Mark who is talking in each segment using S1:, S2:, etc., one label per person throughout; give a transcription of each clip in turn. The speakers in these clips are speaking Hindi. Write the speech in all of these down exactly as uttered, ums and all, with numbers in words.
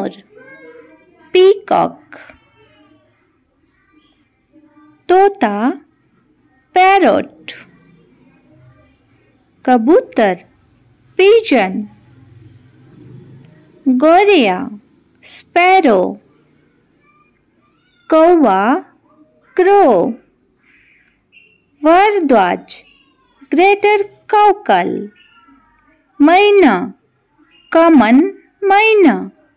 S1: मोर, पीकॉक, तोता, पैरोट, कबूतर, पिजन, गोरिया, स्पैरो, कौवा, क्रो, वरद्वाज, ग्रेटर काउकल, मैना, कॉमन मैना,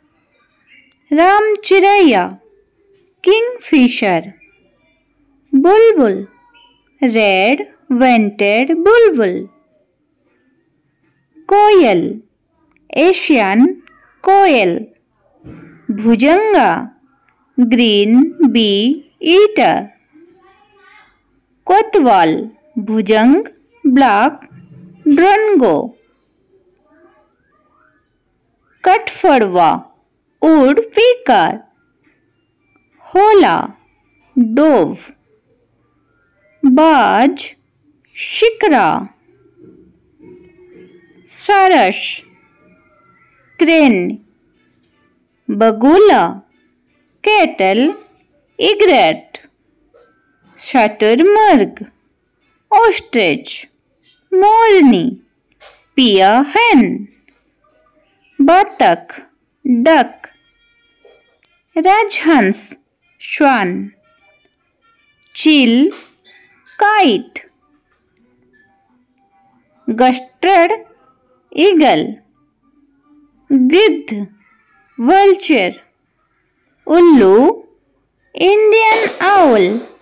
S1: रामचिरैया, किंगफिशर, बुलबुल, रेड वेंटेड बुलबुल, कोयल, एशियन कोयल, भुजंगा, ग्रीन बी ईटर, कोतवाल, भुजंग, ब्लैक ड्रंगो, कठफड़वा, उड पीकर, होला, डोव, बाज, शिकरा, सरस, क्रेन, बगुला, केटल, इग्रेट, शतुरमुर्ग, ऑस्ट्रिच, मोरनी, पिया hen, बतख, डक, राजहंस, श्वान, चील, काइट, गस्टर्ड, ईगल, गिद्ध, वल्चर, उल्लू, इंडियन आउल।